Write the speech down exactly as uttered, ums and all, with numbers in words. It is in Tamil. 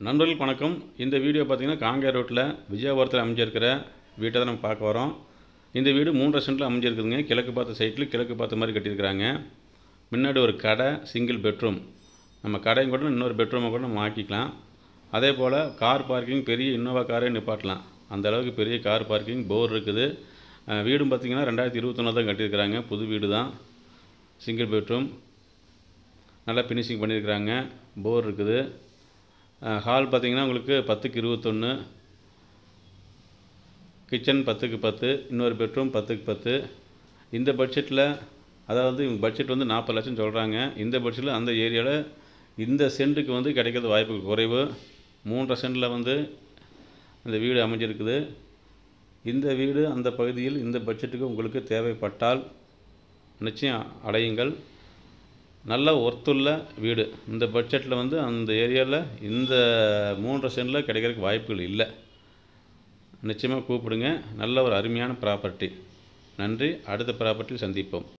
நண்பர்களுக்கு வணக்கம். இந்த வீடியோ பார்த்தீங்கன்னா காங்கேய ரோட்டில் விஜயபுரத்தில் அமைஞ்சிருக்கிற வீட்டை தான் நம்ம பார்க்க வரோம். இந்த வீடு மூன்றரை சென்ட்டில் அமைஞ்சிருக்குதுங்க. கிழக்கு பார்த்த சைட்டில் கிழக்கு பார்த்த மாதிரி கட்டியிருக்கிறாங்க. முன்னாடி ஒரு கடை, சிங்கிள் பெட்ரூம். நம்ம கடையும் கூட இன்னொரு பெட்ரூமை கூட நம்ம ஆக்கிக்கலாம். அதே போல் கார் பார்க்கிங், பெரிய இன்னோவா காரே நிப்பாட்டலாம். அந்த அளவுக்கு பெரிய கார் பார்க்கிங், போர் இருக்குது. வீடும் பார்த்திங்கன்னா ரெண்டாயிரத்தி இருபத்தொன்று தான் கட்டியிருக்கிறாங்க. புது வீடு தான், சிங்கிள் பெட்ரூம், நல்லா ஃபினிஷிங் பண்ணியிருக்கிறாங்க. போர் இருக்குது. ஹால் பார்த்திங்கன்னா உங்களுக்கு பத்துக்கு இருபத்தொன்று, கிச்சன் பத்துக்கு பத்து, இன்னொரு பெட்ரூம் பத்துக்கு பத்து. இந்த பட்ஜெட்டில், அதாவது இவங்க பட்ஜெட் வந்து நாற்பது லட்சம் சொல்கிறாங்க. இந்த பட்ஜெட்டில் அந்த ஏரியாவில் இந்த சென்ட்டுக்கு வந்து கிடைக்கிறது வாய்ப்புகள் குறைவு. மூன்றரை சென்ட்டில் வந்து இந்த வீடு அமைஞ்சிருக்குது. இந்த வீடு அந்த பகுதியில் இந்த பட்ஜெட்டுக்கு உங்களுக்கு தேவைப்பட்டால் நிச்சயம் அடையுங்கள். நல்ல ஒர்த்துள்ள வீடு. இந்த பட்ஜெட்டில் வந்து அந்த ஏரியாவில் இந்த மூன்றரை சென்ட்டில் கிடைக்கிறதுக்கு வாய்ப்புகள் இல்லை. நிச்சயமாக கூப்பிடுங்க. நல்ல ஒரு அருமையான ப்ராப்பர்ட்டி. நன்றி. அடுத்த ப்ராப்பர்ட்டியில் சந்திப்போம்.